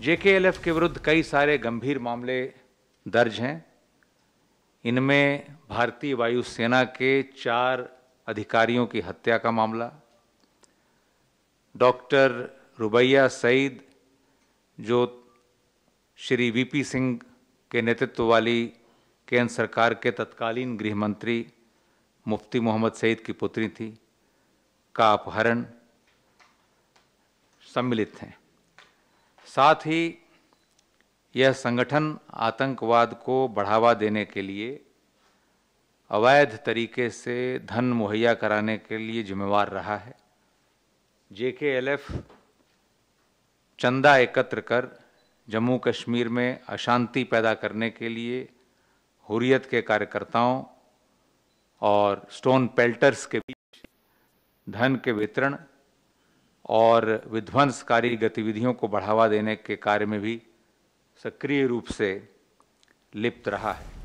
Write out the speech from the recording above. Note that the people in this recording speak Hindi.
जेकेएलएफ के विरुद्ध कई सारे गंभीर मामले दर्ज हैं। इनमें भारतीय वायुसेना के 4 अधिकारियों की हत्या का मामला, डॉक्टर रुबैया सईद जो श्री वीपी सिंह के नेतृत्व वाली केंद्र सरकार के तत्कालीन गृह मंत्री मुफ्ती मोहम्मद सईद की पुत्री थी, का अपहरण सम्मिलित हैं। साथ ही यह संगठन आतंकवाद को बढ़ावा देने के लिए अवैध तरीके से धन मुहैया कराने के लिए जिम्मेवार रहा है। जेकेएलएफ चंदा एकत्र कर जम्मू कश्मीर में अशांति पैदा करने के लिए हुर्रियत के कार्यकर्ताओं और स्टोन पेल्टर्स के बीच धन के वितरण और विध्वंसकारी गतिविधियों को बढ़ावा देने के कार्य में भी सक्रिय रूप से लिप्त रहा है।